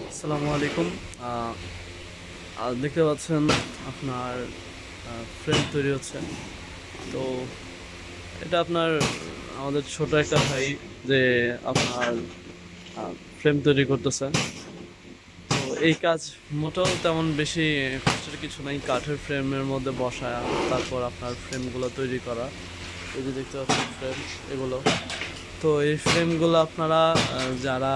আসসালামু আলাইকুম। দেখতে পাচ্ছেন আপনার ফ্রেম তৈরি হচ্ছে। তো এটা আপনার আমাদের ছোট একটা ভাই যে আপনার ফ্রেম তৈরি করতেছে। তো এই কাজ মোটেও তেমন বেশি কষ্টের কিছু নাই, কাঠের ফ্রেমের মধ্যে বসায় তারপর আপনার ফ্রেমগুলো তৈরি করা। এই যে দেখতে পাচ্ছেন ফ্রেম এগুলো। তো এই ফ্রেমগুলো আপনারা যারা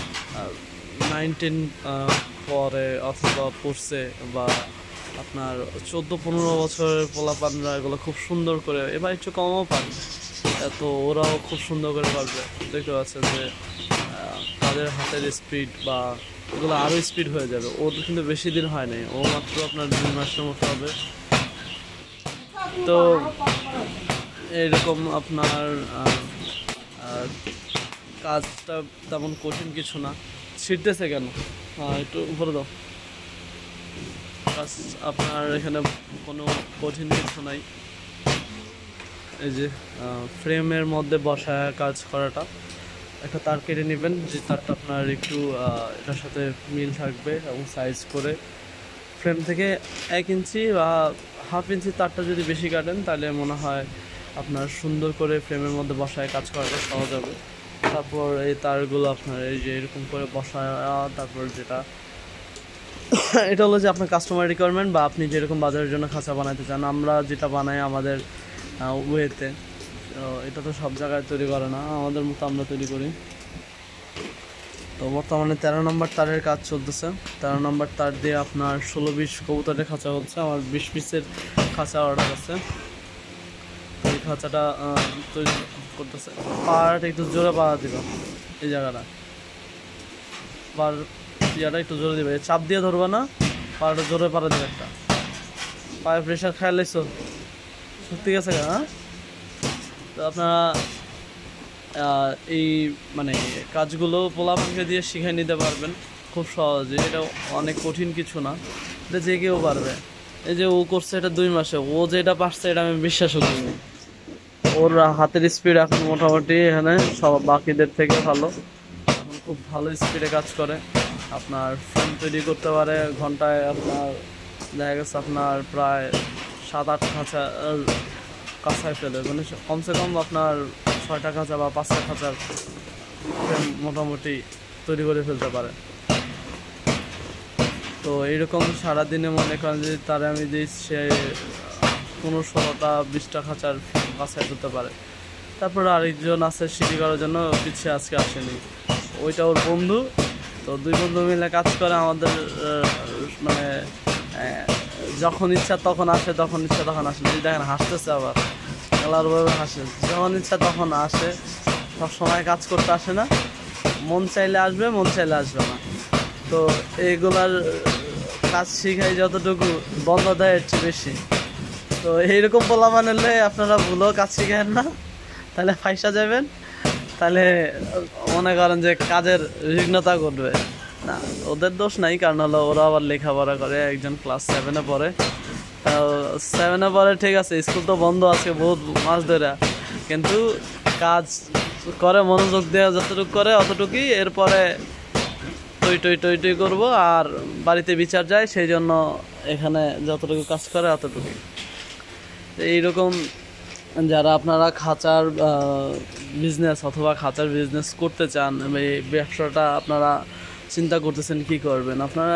19 পরে অথবা পড়ছে বা আপনার 14-15 বছরের পোলাপানরা এগুলো খুব সুন্দর করে, এবার একটু কমও পারে, তো ওরাও খুব সুন্দর করে পারবে। দেখতে পাচ্ছেন যে তাদের হাতের স্পিড বা এগুলো আরও স্পিড হয়ে যাবে। ওর কিন্তু বেশি দিন হয় নাই, ও মাত্র আপনার 2 মাসের মতো হবে। তো এইরকম আপনার আর কাজটা তেমন কঠিন কিছু না। ছিটতেছে কেন? একটু উপরে দাও। কাজ আপনার এখানে কোনো কঠিন কিছু নাই। এই যে ফ্রেমের মধ্যে বসায় কাজ করাটা, একটা তার কেটে নেবেন, যে তারটা আপনার একটু এটার সাথে মিল থাকবে এবং সাইজ করে ফ্রেম থেকে 1 ইঞ্চি বা হাফ ইঞ্চি তারটা যদি বেশি কাটেন তাহলে মনে হয় আপনার সুন্দর করে ফ্রেমের মধ্যে বসায় কাজ করাটা সহজ হবে। তারপর এই তারগুলো আপনার এই যে এরকম করে বসায়, তারপর যেটা এটা হলো যে আপনার কাস্টমার রিকোয়ারমেন্ট বা আপনি যেরকম বাজারের জন্য খাঁচা বানাতে চান। আমরা যেটা বানাই আমাদের ওয়েতে, এটা তো সব জায়গায় তৈরি করে না, আমাদের মতো আমরা তৈরি করি। তো বর্তমানে 13 নম্বর তারের কাজ চলতেছে। 13 নম্বর তার দিয়ে আপনার 16-20 কবুতরের খাঁচা হচ্ছে। আমার 20 পিসের খাঁচা অর্ডার আছে। এই খাঁচাটা তৈরি করতেছে। পাড়াটা একটু জোরে পাড়া দিবা, এই জায়গাটা পার ইয়াটা একটু জোরে দিবে, চাপ দিয়ে ধরবা না, পাড়াটা জোরে পাড়া দিবে। একটা পায়ে প্রেশার খেয়াল লাইছো সত্যি গেছে। হ্যাঁ, তো আপনারা এই মানে কাজগুলো পোলাপানকে দিয়ে শিখে নিতে পারবেন খুব সহজে। এটা অনেক কঠিন কিছু না, এটা যে কেউ পারবে। এই যে ও করছে এটা 2 মাসে, ও যেটা পারছে এটা আমি বিশ্বাসও করিনি। ওর হাতের স্পিড এখন মোটামুটি এখানে সব বাকিদের থেকে ভালো, এখন খুব ভালো স্পিডে কাজ করে। আপনার ফ্রেম তৈরি করতে পারে ঘন্টায় আপনার দেখা গেছে আপনার প্রায় 7-8 খাঁচা কাঁচায় ফেলে, মানে কমসে কম আপনার 6টা খাঁচা বা 5টা খাঁচার ফ্রেম মোটামুটি তৈরি করে ফেলতে পারে। তো এইরকম সারাদিনে মনে করেন যে তারা আমি দিই, সে 15-16টা 20টা খাঁচার কাঁচায় ফেলতে পারে। তারপরে আরেকজন আছে সিটি করার জন্য, পিছিয়ে আজকে আসেনি, ওইটা ওর বন্ধু। তো 2 বন্ধু মিলে কাজ করে আমাদের। মানে যখন ইচ্ছা তখন আসে, তখন ইচ্ছা তখন আসে। যদি দেখেন হাসতেছে, আবার খেলারভাবে হাসে, যখন ইচ্ছা তখন আসে। সব সময় কাজ করতে আসে না, মন চাইলে আসবে, মন চাইলে আসবে না। তো এইগুলার কাজ শিখাই যতটুকু বন্ধ দেয় এর চেয়ে বেশি। তো এইরকম পোলা বানালে আপনারা ভুলেও কাজ শিখেন না, তাহলে ফাইসা যাবেন। তাহলে মনে করেন যে কাজের বিঘ্নতা ঘটবে না। ওদের দোষ নাই, কারণ হলো ওরা আবার লেখাপড়া করে। একজন ক্লাস 7-এ পড়ে, 7-এ পড়ে, ঠিক আছে, স্কুল তো বন্ধ আছে বহুত মাস ধরে, কিন্তু কাজ করে মনোযোগ দেওয়া যতটুকু করে অতটুকুই। এরপরে টই টই টই টই করবো আর বাড়িতে বিচার যায়, সেই জন্য এখানে যতটুকু কাজ করে অতটুকুই। এইরকম যারা আপনারা খাঁচার বিজনেস অথবা খাঁচার বিজনেস করতে চান, এই ব্যবসাটা আপনারা চিন্তা করতেছেন কি করবেন, আপনারা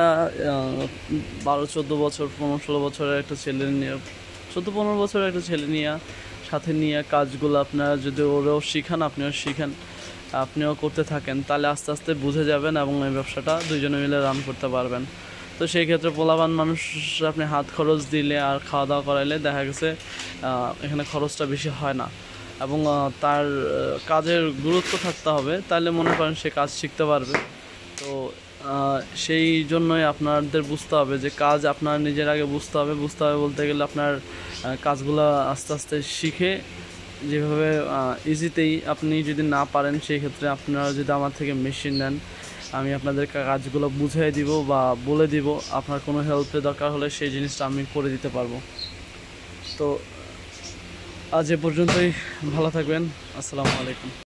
12-14 বছর 15-16 বছরের একটা ছেলে নিয়ে, 14-15 বছরের একটা ছেলে নিয়ে সাথে নিয়ে কাজগুলো আপনারা যদি ওরাও শিখান, আপনিও শিখেন, আপনিও করতে থাকেন, তাহলে আস্তে আস্তে বুঝে যাবেন এবং এই ব্যবসাটা দুইজনে মিলে রান করতে পারবেন। তো সেই ক্ষেত্রে পোলাপান মানুষ আপনি হাত খরচ দিলে আর খাওয়া দাওয়া করাইলে দেখা গেছে এখানে খরচটা বেশি হয় না, এবং তার কাজের গুরুত্ব থাকতে হবে, তাহলে মনে করেন সে কাজ শিখতে পারবে। তো সেই জন্যই আপনাদের বুঝতে হবে যে কাজ আপনার নিজের আগে বুঝতে হবে। বুঝতে হবে বলতে গেলে আপনার কাজগুলো আস্তে আস্তে শিখে, যেভাবে ইজিতেই আপনি যদি না পারেন, সেই ক্ষেত্রে আপনারা যদি আমার থেকে মেশিন নেন, আমি আপনাদের কাজগুলো বুঝিয়ে দিব বা বলে দিব। আপনার কোনো হেল্পের দরকার হলে সেই জিনিসটা আমি করে দিতে পারবো। তো আজ এ পর্যন্তই, ভালো থাকবেন। আসসালামু আলাইকুম।